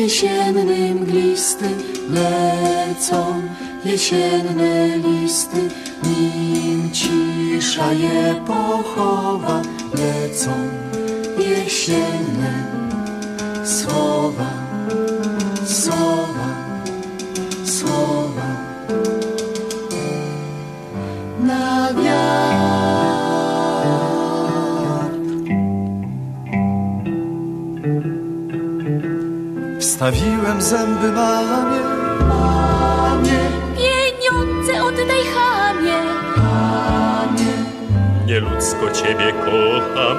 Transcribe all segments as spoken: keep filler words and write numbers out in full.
jesienne mglisty, lecą jesienne listy, nim cisza je pochowa, lecą jesienne słowa, słowa, słowa na wiatr. Wstawiłem zęby mamie, mamie, pieniądze oddaj chamie, Panie, Nieludzko ciebie kocham.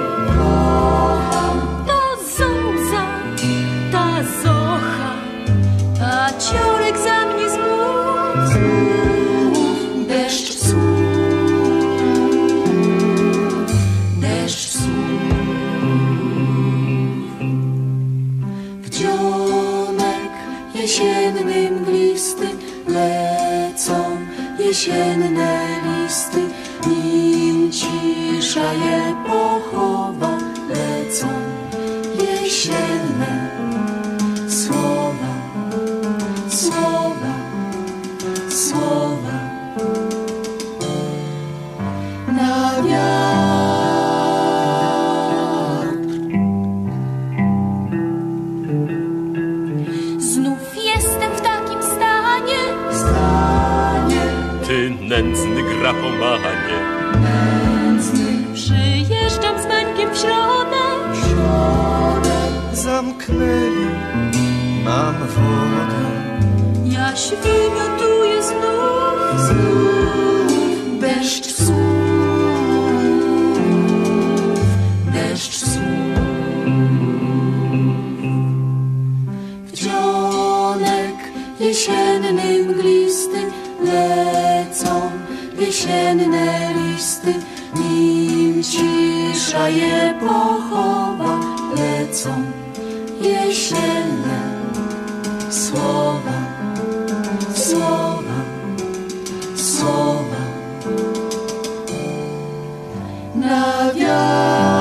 ta Zuza, ta Zocha, a ciorek za mnie znów. deszcz słów, deszcz słów. Wdzionek jesienny mglisty, lecą jesienne listy, nim cisza je pochowa, lecą jesienne słowa, słowa, słowa na wiatr. Znów jestem w takim stanie, Stanie Ty nędzny grafomanie. nędzny, przyjeżdżam z bańkiem w środę. środek zamknęli nam wodę. Jaś wymiotuję znów, znów, deszcz słów, deszcz słów. Wdzionek jesienny mglisty, lecą jesienne listy, nim cisza je pochowa, lecą jesienne słowa, słowa, słowa na wiatr.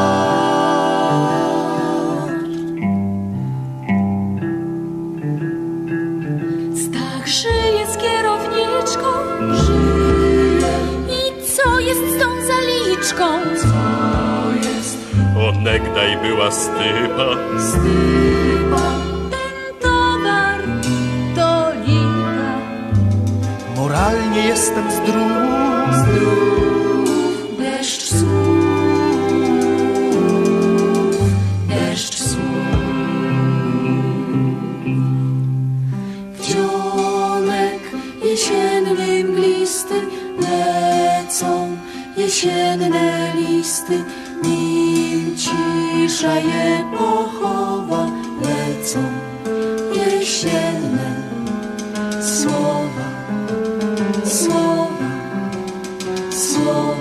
Stach żyje z kierowniczką. Żyje, I co jest z tą zaliczką? to jest Onegdaj była stypa. stypa, Ten towar to lipa. Moralnie jestem zdrów, znów, deszcz słów, deszcz słów. Wdzionek jesienny mglisty, lecą jesienne listy, nim cisza je pochowa, lecą jesienne słowa, słowa, słowa.